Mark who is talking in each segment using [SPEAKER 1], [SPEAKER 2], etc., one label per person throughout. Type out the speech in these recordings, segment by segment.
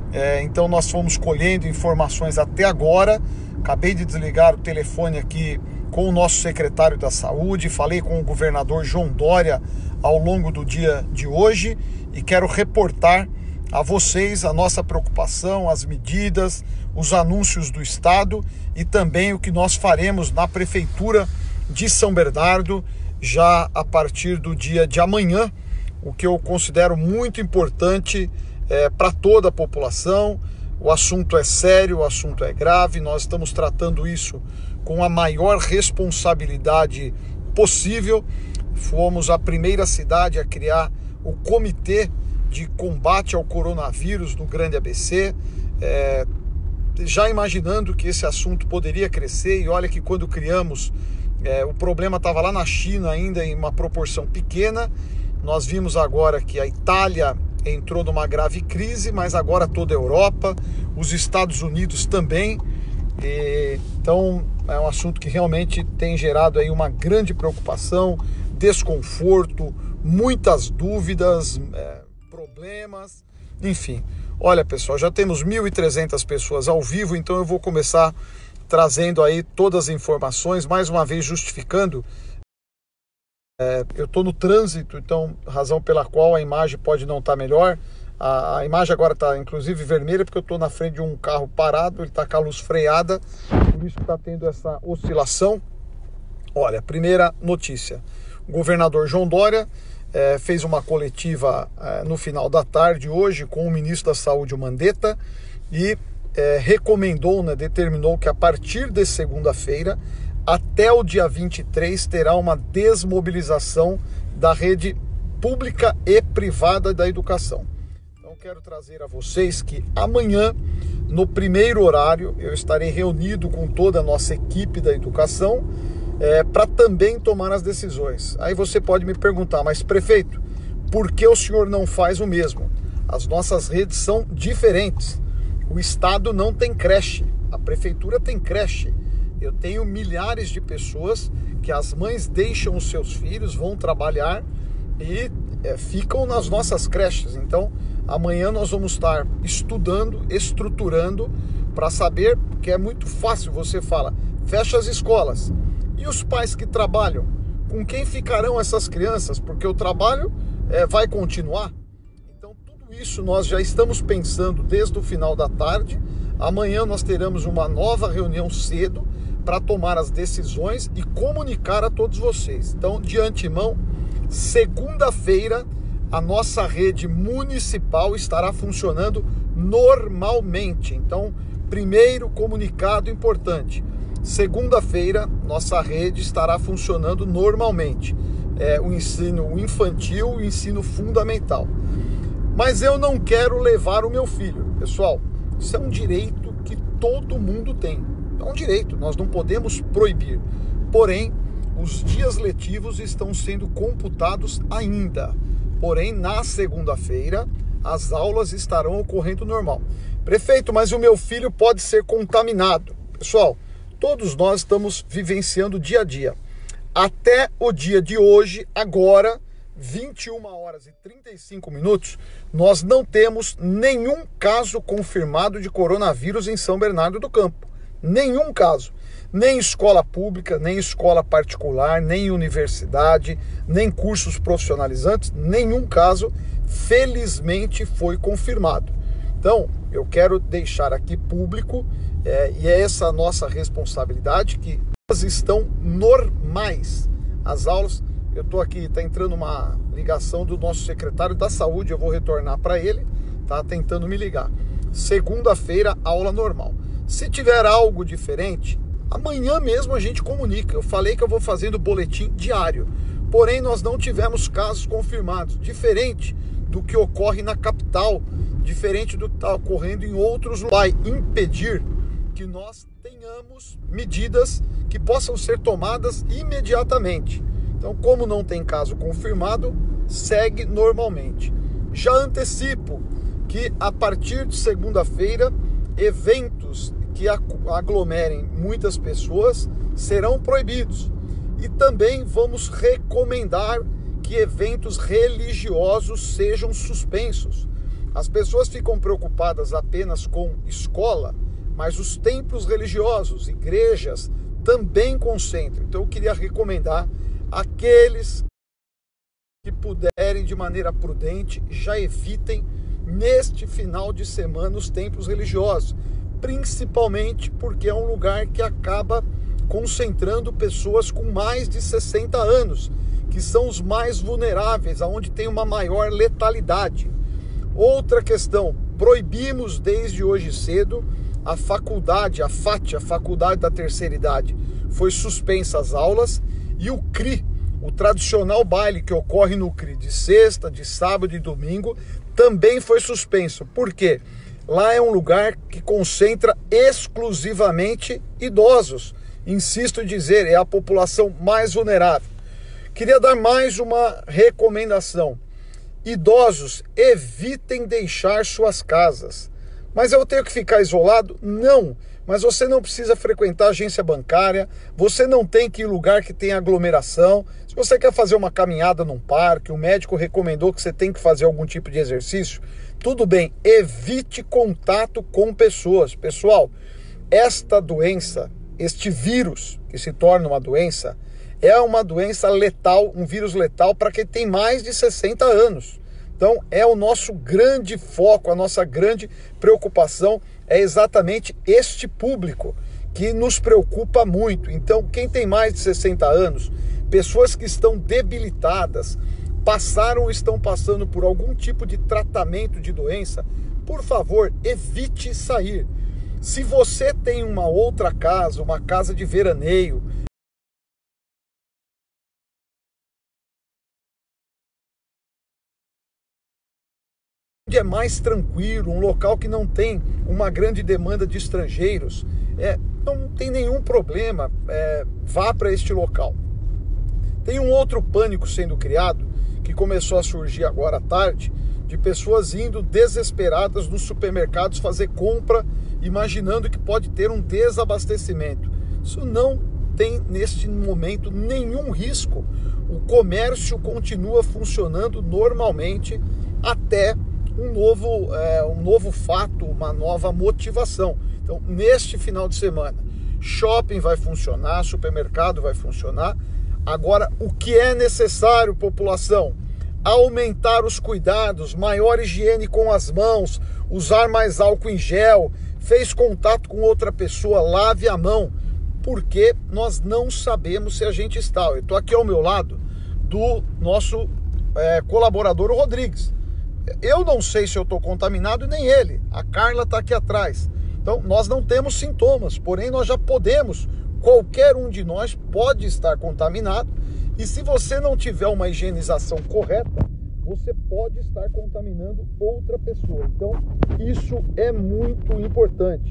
[SPEAKER 1] Então nós fomos colhendo informações até agora. Acabei de desligar o telefone aqui com o nosso secretário da Saúde, falei com o governador João Dória ao longo do dia de hoje e quero reportar a vocês a nossa preocupação, as medidas, os anúncios do Estado e também o que nós faremos na Prefeitura de São Bernardo já a partir do dia de amanhã, o que eu considero muito importante para toda a população. O assunto é sério, o assunto é grave, nós estamos tratando isso com a maior responsabilidade possível. Fomos a primeira cidade a criar o Comitê de Combate ao Coronavírus no Grande ABC, já imaginando que esse assunto poderia crescer, e olha que quando criamos, o problema estava lá na China ainda em uma proporção pequena. Nós vimos agora que a Itália entrou numa grave crise, mas agora toda a Europa, os Estados Unidos também. Então é um assunto que realmente tem gerado aí uma grande preocupação, desconforto, muitas dúvidas, problemas, enfim. Olha, pessoal, já temos 1.300 pessoas ao vivo, então eu vou começar trazendo aí todas as informações, mais uma vez justificando. Eu estou no trânsito, então razão pela qual a imagem pode não estar melhor. A imagem agora está inclusive vermelha porque eu estou na frente de um carro parado, ele está com a luz freada, por isso que está tendo essa oscilação. Olha, primeira notícia, o governador João Dória fez uma coletiva no final da tarde hoje com o ministro da Saúde, o Mandetta, e recomendou, determinou que a partir de segunda-feira até o dia 23 terá uma desmobilização da rede pública e privada da educação. Então quero trazer a vocês que amanhã, no primeiro horário, eu estarei reunido com toda a nossa equipe da educação para também tomar as decisões. Aí você pode me perguntar, mas prefeito, por que o senhor não faz o mesmo? As nossas redes são diferentes. O Estado não tem creche, a Prefeitura tem creche. Eu tenho milhares de pessoas que as mães deixam os seus filhos, vão trabalhar e ficam nas nossas creches. Então, amanhã nós vamos estar estudando, estruturando para saber, que é muito fácil, você fala, fecha as escolas. E os pais que trabalham? Com quem ficarão essas crianças? Porque o trabalho vai continuar. Então, tudo isso nós já estamos pensando desde o final da tarde. Amanhã nós teremos uma nova reunião cedo para tomar as decisões e comunicar a todos vocês. Então, de antemão, segunda-feira, a nossa rede municipal estará funcionando normalmente. Então, primeiro comunicado importante. Segunda-feira, nossa rede estará funcionando normalmente. O ensino infantil, o ensino fundamental. Mas eu não quero levar o meu filho. Pessoal, isso é um direito que todo mundo tem. É um direito, nós não podemos proibir. Porém, os dias letivos estão sendo computados ainda. Porém, na segunda-feira, as aulas estarão ocorrendo normal. Prefeito, mas o meu filho pode ser contaminado. Pessoal, todos nós estamos vivenciando dia a dia. Até o dia de hoje, agora, 21 horas e 35 minutos, nós não temos nenhum caso confirmado de coronavírus em São Bernardo do Campo. Nenhum caso. Nem escola pública, nem escola particular, nem universidade, nem cursos profissionalizantes, nenhum caso, felizmente, foi confirmado. Então, eu quero deixar aqui público, e é essa a nossa responsabilidade, que elas estão normais. As aulas, eu estou aqui, está entrando uma ligação do nosso secretário da Saúde, eu vou retornar para ele, está tentando me ligar. Segunda-feira, aula normal. Se tiver algo diferente, amanhã mesmo a gente comunica. Eu falei que eu vou fazendo boletim diário. Porém, nós não tivemos casos confirmados. Diferente do que ocorre na capital, diferente do que está ocorrendo em outros lugares. Vai impedir que nós tenhamos medidas que possam ser tomadas imediatamente. Então, como não tem caso confirmado, segue normalmente. Já antecipo que a partir de segunda-feira, eventos que aglomerem muitas pessoas serão proibidos. E também vamos recomendar que eventos religiosos sejam suspensos. As pessoas ficam preocupadas apenas com escola, mas os templos religiosos, igrejas, também concentram. Então eu queria recomendar aqueles que puderem de maneira prudente, já evitem neste final de semana os templos religiosos, principalmente porque é um lugar que acaba concentrando pessoas com mais de 60 anos, que são os mais vulneráveis, aonde tem uma maior letalidade. Outra questão, proibimos desde hoje cedo a faculdade, a FAT, a Faculdade da Terceira Idade, foi suspensa as aulas, e o CRI, o tradicional baile que ocorre no CRI de sexta, de sábado e domingo, também foi suspenso. Por quê? Lá é um lugar que concentra exclusivamente idosos. Insisto em dizer, é a população mais vulnerável. Queria dar mais uma recomendação. Idosos, evitem deixar suas casas. Mas eu tenho que ficar isolado? Não. Mas você não precisa frequentar agência bancária, você não tem que ir em lugar que tem aglomeração. Se você quer fazer uma caminhada num parque, o médico recomendou que você tem que fazer algum tipo de exercício, tudo bem, evite contato com pessoas. Pessoal, esta doença, este vírus que se torna uma doença, é uma doença letal, um vírus letal para quem tem mais de 60 anos. Então é o nosso grande foco, a nossa grande preocupação é exatamente este público que nos preocupa muito. Então quem tem mais de 60 anos, pessoas que estão debilitadas, passaram ou estão passando por algum tipo de tratamento de doença, por favor, evite sair. Se você tem uma outra casa, uma casa de veraneio, onde é mais tranquilo, um local que não tem uma grande demanda de estrangeiros, não tem nenhum problema, vá para este local. Tem um outro pânico sendo criado, que começou a surgir agora à tarde, de pessoas indo desesperadas nos supermercados fazer compra, imaginando que pode ter um desabastecimento. Isso não tem neste momento nenhum risco. O comércio continua funcionando normalmente até um novo fato, uma nova motivação. Então, neste final de semana, shopping vai funcionar, supermercado vai funcionar. Agora, o que é necessário, população? Aumentar os cuidados, maior higiene com as mãos, usar mais álcool em gel, fez contato com outra pessoa, lave a mão, porque nós não sabemos se a gente está. Eu estou aqui ao meu lado do nosso colaborador, o Rodrigues. Eu não sei se eu estou contaminado, nem ele. A Carla está aqui atrás. Então, nós não temos sintomas, porém nós já podemos, qualquer um de nós pode estar contaminado. E se você não tiver uma higienização correta, você pode estar contaminando outra pessoa. Então, isso é muito importante.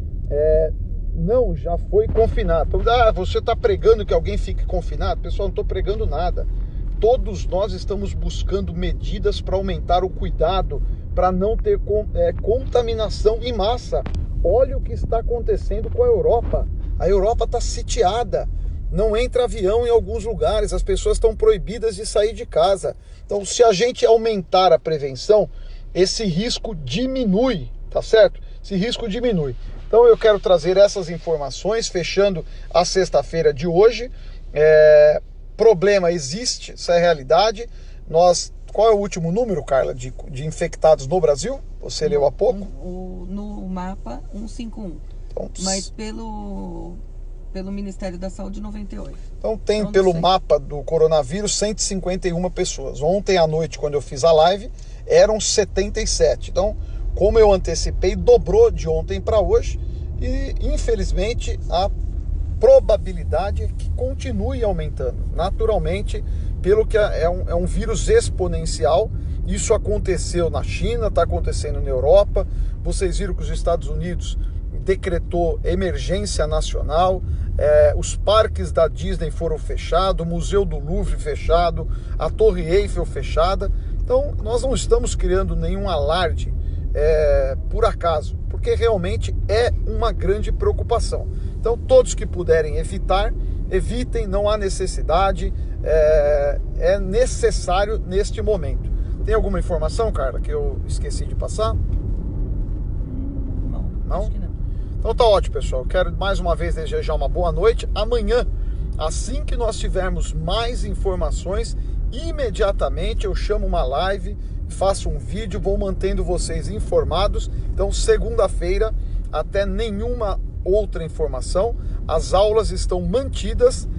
[SPEAKER 1] Não, já foi confinado. Então, você está pregando que alguém fique confinado? Pessoal, não estou pregando nada. Todos nós estamos buscando medidas para aumentar o cuidado, para não ter contaminação em massa. Olha o que está acontecendo com a Europa. A Europa está sitiada. Não entra avião em alguns lugares. As pessoas estão proibidas de sair de casa. Então, se a gente aumentar a prevenção, esse risco diminui, tá certo? Esse risco diminui. Então, eu quero trazer essas informações, fechando a sexta-feira de hoje. Problema existe, isso é realidade. Qual é o último número, Carla, de infectados no Brasil? Você leu há pouco?
[SPEAKER 2] No mapa, 151. Então, mas pelo Ministério da Saúde, 98.
[SPEAKER 1] Então tem pelo mapa do coronavírus 151 pessoas. Ontem à noite, quando eu fiz a live, eram 77. Então, como eu antecipei, dobrou de ontem para hoje. E, infelizmente, a probabilidade é que continue aumentando. Naturalmente, pelo que é um vírus exponencial. Isso aconteceu na China, está acontecendo na Europa. Vocês viram que os Estados Unidos decretou emergência nacional, os parques da Disney foram fechados, o Museu do Louvre fechado, a Torre Eiffel fechada. Então, nós não estamos criando nenhum alarde por acaso, porque realmente é uma grande preocupação. Então, todos que puderem evitem, não há necessidade, é necessário neste momento. Tem alguma informação, cara, que eu esqueci de passar?
[SPEAKER 2] Não? Acho que não.
[SPEAKER 1] Então tá ótimo, pessoal. Eu quero mais uma vez desejar uma boa noite. Amanhã, assim que nós tivermos mais informações, imediatamente eu chamo uma live, faço um vídeo, vou mantendo vocês informados. Então, segunda-feira, até nenhuma outra informação. As aulas estão mantidas